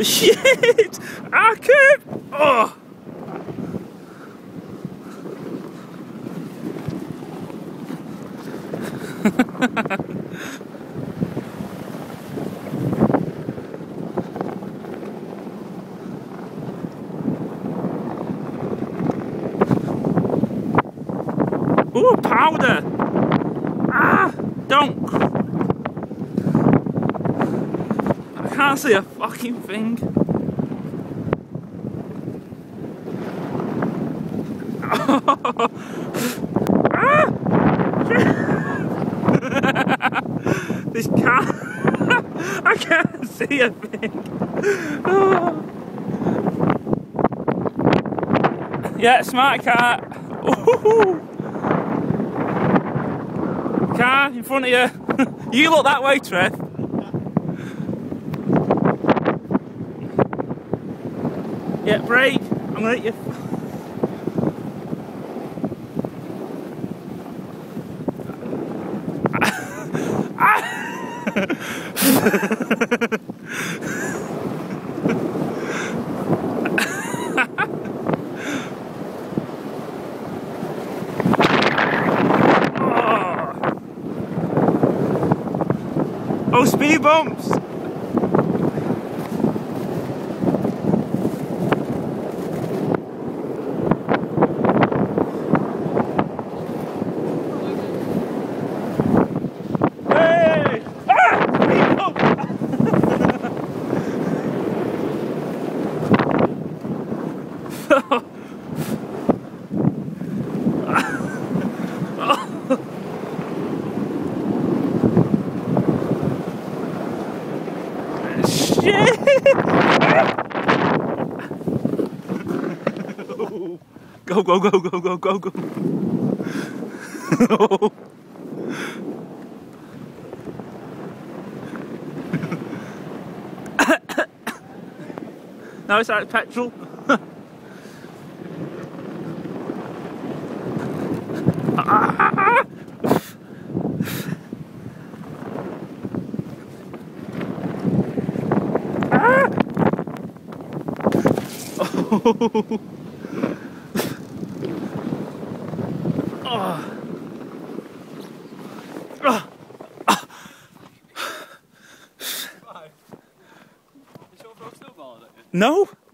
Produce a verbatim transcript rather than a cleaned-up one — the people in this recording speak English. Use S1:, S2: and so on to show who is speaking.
S1: Shit! I can't! Oh! Ooh, powder! Ah! Don't! I can't see a fucking thing. Oh. Ah! This car, I can't see a thing. Oh. Yeah, smart car. Ooh. Car in front of you. You look that way, Trev. Yeah, brake. I'm gonna hit you. Oh, speed bumps! Hey! Ah! Speed bump! Shit! Go, go, go, go, go, go, go. Now it's like petrol. Oh. Oh. Oh.
S2: Why? Is your frog still bored at you?
S1: No.